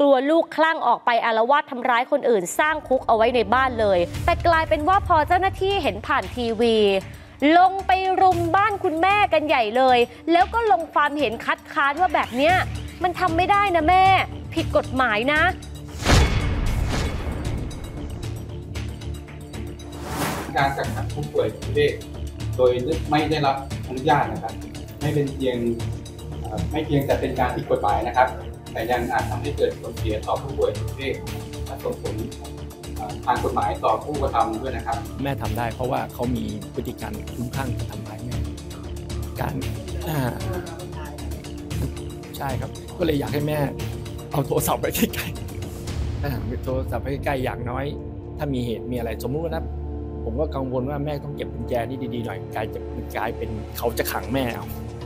กลัวลูกคลั่งออกไปอาละวาดทำร้ายคนอื่นสร้างคุกเอาไว้ในบ้านเลยแต่กลายเป็นว่าพอเจ้าหน้าที่เห็นผ่านทีวีลงไปรุมบ้านคุณแม่กันใหญ่เลยแล้วก็ลงความเห็นคัดค้านว่าแบบเนี้ยมันทำไม่ได้นะแม่ผิดกฎหมายนะการกักขังผู้ป่วยจิตเวชโดยไม่ได้รับอนุญาตนะครับไม่เพียงแต่เป็นการผิดกฎหมายนะครับแต่ยังอาจทำให้เกิดผลเสียต่อผู้ป่วยจิตเวชและส่งผลทางกฎหมายต่อผู้กระทำด้วยนะครับแม่ทำได้เพราะว่าเขามีพฤติกรรมคลุ้มคลั่งจะทำร้ายแม่การใช่ครับก็เลยอยากให้แม่เอาโทรศัพท์ไปใกล้ๆโทรศัพท์ไปใกล้ๆอย่างน้อยถ้ามีเหตุมีอะไรสมมุติว่าผมก็กังวลว่าแม่ต้องเก็บกุญแจนี่ดีๆหน่อยกลายเป็นเขาจะขังแม่เอา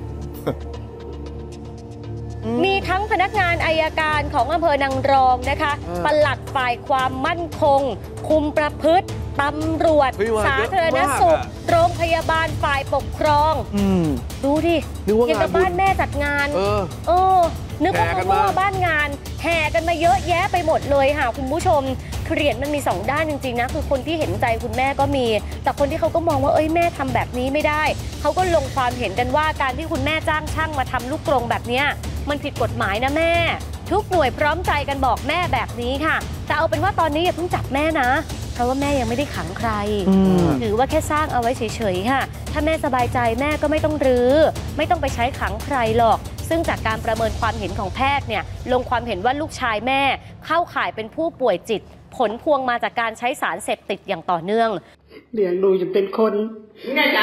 มีทั้งพนักงานอัยการของอำเภอนางรองนะคะปลัดฝ่ายความมั่นคงคุมประพฤติตำรวจสาธารณสุขโรงพยาบาลฝ่ายปกครองดูดิอย่างกับบ้านแม่จัดงานนึกว่าบ้านงานแห่กันมาเยอะแยะไปหมดเลยค่ะคุณผู้ชมเหรียญมันมี2ด้านจริงๆนะคือคนที่เห็นใจคุณแม่ก็มีแต่คนที่เขาก็มองว่าแม่ทำแบบนี้ไม่ได้เขาก็ลงความเห็นกันว่าการที่คุณแม่จ้างช่างมาทำลูกกรงแบบนี้มันผิดกฎหมายนะแม่ทุกหน่วยพร้อมใจกันบอกแม่แบบนี้ค่ะแต่เอาเป็นว่าตอนนี้อย่าเพิ่งจับแม่นะเพราะว่าแม่ยังไม่ได้ขังใครถือว่าแค่สร้างเอาไว้เฉยๆค่ะถ้าแม่สบายใจแม่ก็ไม่ต้องรื้อไม่ต้องไปใช้ขังใครหรอกซึ่งจากการประเมินความเห็นของแพทย์เนี่ยลงความเห็นว่าลูกชายแม่เข้าข่ายเป็นผู้ป่วยจิตผลพวงมาจากการใช้สารเสพติดอย่างต่อเนื่องเลี้ยงดูจะเป็นคนแน่ใจ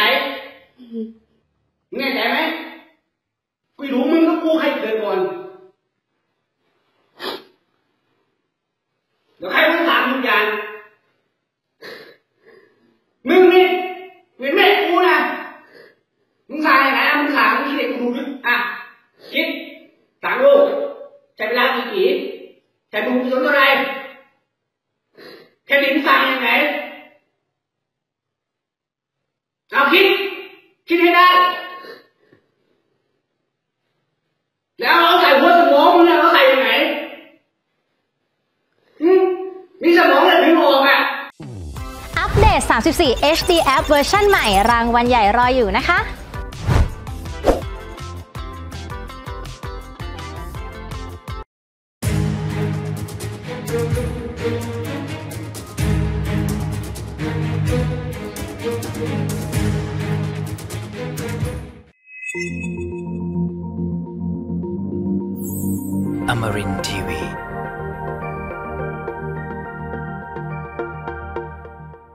ไหมกูรู้มึงกับกูใครเกิดก่อนเดี๋ยวใครมึงถามทุกอย่างมึงนี่เป็นแม่กูนะมึงสายไหนมึงสายมึงคิดเด็กกูดูคิดต่างลูกใช้เวลากี่ใช้บุญกุศลเท่าไรแค่ลิ้นสายยังไงเอาคิดให้ได้แล้วเอาใส่หัวสมองมึงเอาใส่ยังไงมีสมองเลยถึงออกอัปเดต34 HD App เวอร์ชันใหม่รางวัลใหญ่รออยู่นะคะ Amarin